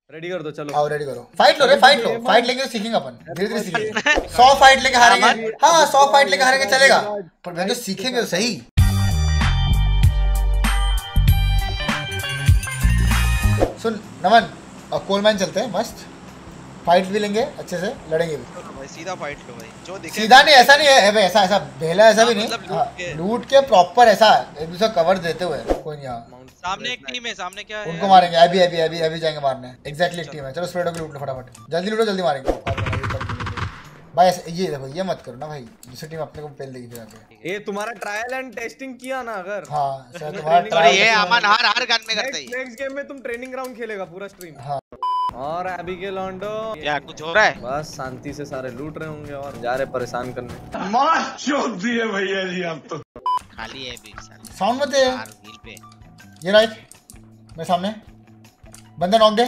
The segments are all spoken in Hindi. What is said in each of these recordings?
रेडी कर दो चलो। आओ रेडी करो, फाइट लो रे, फाइट लो, फाइट लेंगे तो सीखेंगे अपन, धीरे धीरे सीखेंगे। 100 फाइट लेके हारेंगे, हाँ 100 फाइट लेके हारेंगे चलेगा, पर मैं जो सीखेंगे तो सही। सुन नमन, और कोलमैन चलते हैं, मस्त फाइट भी लेंगे, अच्छे से लड़ेंगे भी। सीधा फाइट लो भाई, जो दिखे सीधा नहीं, ऐसा नहीं है भाई, ऐसा ऐसा बेला ऐसा भी नहीं, लूट के प्रॉपर ऐसा एक दूसरे कवर देते हुए। कोई नहीं, सामने एक टीम है, सामने क्या है, उनको मारेंगे अभी अभी अभी अभी जाएंगे मारने। एग्जैक्टली एक टीम है, चलो स्प्रेडो की लूट लो फटाफट, जल्दी लूटो जल्दी मारेंगे भाई। ये देखो, ये मत करो ना भाई, दूसरी टीम अपने को पेल देगी फिर आके। ये तुम्हारा ट्रायल एंड टेस्टिंग किया ना अगर, हाँ सर तुम्हारा ट्रायल, ये अमन हर गन में करते ही। नेक्स्ट गेम में तुम ट्रेनिंग ग्राउंड खेलेगा पूरा स्ट्रीम। हाँ और अभी के लॉन्डो क्या कुछ हो रहा है? बस शांति से सारे लूट रहे होंगे और जा रहे परेशान करने। मार चोद दिए भैया जी हम तो। खाली है बीच साले, साउंड मत दे यार व्हील पे। ये राइट मेरे सामने बंदा नॉक दे।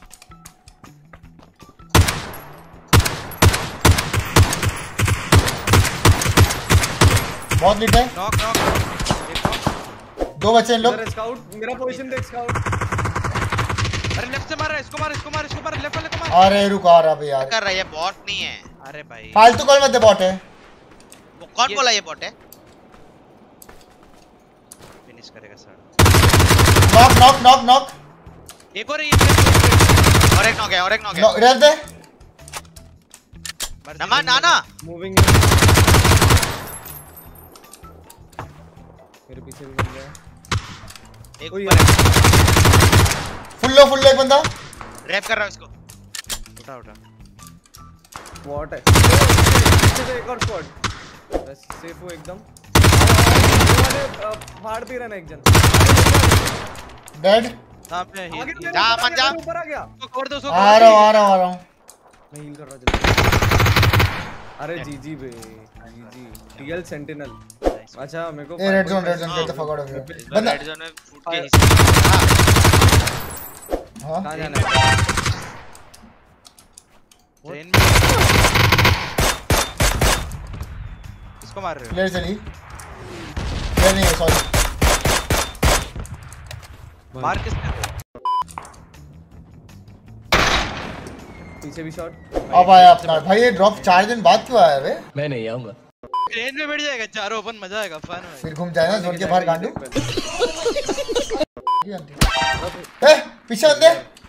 बहुत लीड है, नॉक नॉक, दो बच्चे इन लोग। स्काउट मेरा पोजीशन देख, स्काउट। अरे लेफ्ट से मार रहा है, इसको मार इसको मार इसको मार, लेफ्ट वाले को मार। अरे रुक आ रहा भाई यार, कर रहा है, ये बॉट नहीं है। अरे भाई फालतू कॉल मत दे, बॉट है। वो कौन बोला ये बॉट है? फिनिश करेगा sir. Knock knock knock knock, एक और एक नॉक है, और एक नॉक है। रह दे नमन नाना मूविंग मेरे पीछे भी बन गया एक फुल लो एक बंदा रैप कर रहा है इसको। उठा उठा स्क्वाड है, पीछे से एक और स्क्वाड। बस सेफ हो एकदम, फाड़ भी रहना एक जन। डेड, सामने आगे ही जा अमन जा, ऊपर आ गया। उसको छोड़ दो, उसको आ रहा हूं। मैं हील कर रहा जल्दी। अरे जीजी बे, जीजी टीएल सेंटिनल। अच्छा मेरे को red zone get the fuck out of here. बंदा रेड जोन में फुट के हिस्से। हां कहां जाना है? ट्रेन में इसको मार रहे हो? प्लेयर चली, प्लेयर नहीं है सॉरी। मार किसने? पीछे भी शॉट। अब आया अपना भाई, ये ड्रॉप 4 दिन बाद क्यों आया बे? मैं नहीं आऊंगा। ट्रेन में बैठ जाएगा चारों, अपन मजा आएगा, फन है। फिर घूम जाए ना जोन के बाहर गांडू। ए पीछे बंदे,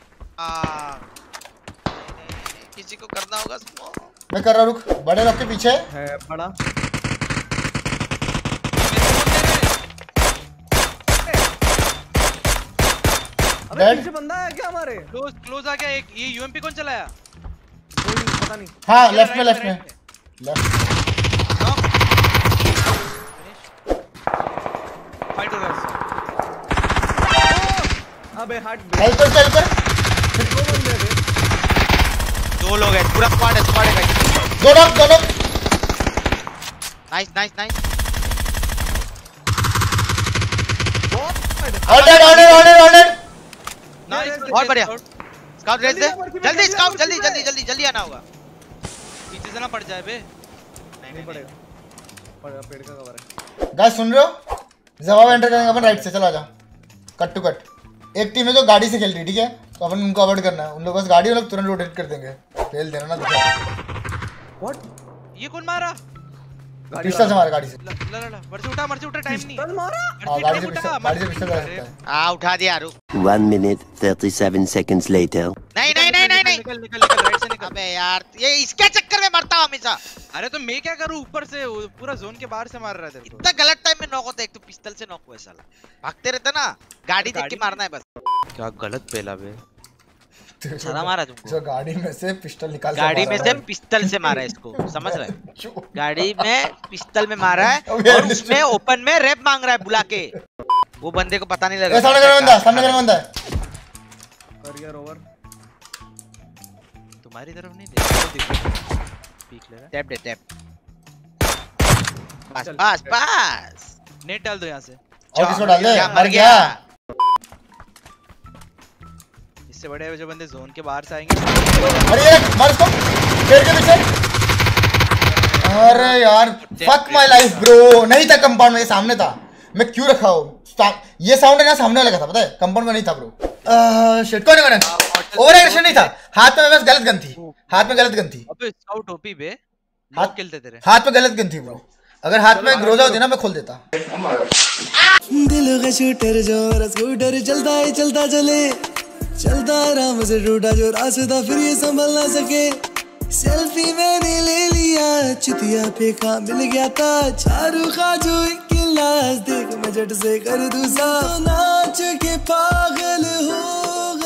किसी को करना होगा स्मोक। मैं कर रहा, रुक। बड़े रॉक के पीछे है बड़ा। अबे पीछे बंदा है क्या हमारे? क्लोज आ गया एक। ये यूएमपी कौन चलाया? कोई पता नहीं। हाँ लेफ्ट में लेफ्ट। फाइट हो रहा है। अबे हट। हेल्प कर। दो बंदे थे, दो लोग हैं, पूरा स्क्वाड है गाइस। दो नॉक। नाइस। ऑर्डर। नाइस, बहुत बढ़िया। स्काउट रेस दे जल्दी, स्काउट जल्दी आना होगा। पीछे से ना पड़ जाए बे। नहीं पड़ेगा, पेड़ का कवर है। गाइस सुन रहे हो? जवाब एंटर करेंगे अपन राइट से, चलो आजा। Cut to cut. एक टीम है जो गाड़ी से खेल रही है, ठीक है? तो अपन उनको अवॉइड करना है। उन लोगों बस गाड़ी वाले तुरंत रोटेट कर देंगे। फेल देना ना दिखा। व्हाट? ये कौन मारा? पिस्टल से मारा गाड़ी से। ला मर्ची उठा, टाइम नहीं। पिस्टल मारा? हां गाड़ी से पिस्टल लगा सकता है। आ उठा दिया, रुक। 1 minute 37 seconds later. नहीं निकल राइट से निकल। अबे यार ये इसके चक्कर में मरता हूं हमेशा। अरे तो मैं क्या करूं, ऊपर से पूरा जोन के बाहर से मार रहा है तेरे को। इतना गलत टाइम में नॉक होता है, एक तो पिस्टल से नॉक हुआ साला। भागते रहता ना, गाड़ी देख के मारना है बस। क्या गलत पेला बे, साला मारा तुमको। जो गाड़ी में से पिस्टल निकाल, गाड़ी में से पिस्टल से मारा है इसको, समझ रहे हो? गाड़ी में पिस्टल में मारा है और उसमें ओपन में रैप मांग रहा है बुला के। वो बंदे को पता नहीं लगा। सामने का बंदा है। Career over. तुम्हारी तरफ नहीं देख, पीक ले रहा। टैप दे टैप। बस नेट डाल दो यहां से। और किसको डाल दे? मर गया। इससे बड़े जो बंदे जोन के बाहर से आएंगे। अरे ये मार इसको पेड़ के पीछे। अरे यार फक माय लाइफ ब्रो, नहीं था कंपाउंड में, सामने था। मैं क्यों रखा हूँ? ये साउंड है ना सामने वाले का था, पता है? कंपाउंड में नहीं था ब्रो। शिट, कौन है? ओवर एग्रेशन नहीं था, हाथ में बस गलत गन थी, हाथ में गलत गन थी। अबे स्काउट ओपी बे हाथ खेलते तेरे हाथ में गलत गन थी ब्रो, अगर हाथ में ग्रोजा होती ना मैं खोल देता। दिलों का शूटर जो स्कूटर चलता है चलता चले, चलता आराम से टूटा जो रास्ता फिर ये संभल ना सके। सेल्फी मैंने ले लिया चितिया पे खा मिल गया था, चारू खा जो एक गिलास देख मैं झट से कर दूं सा, नाच के पागल हो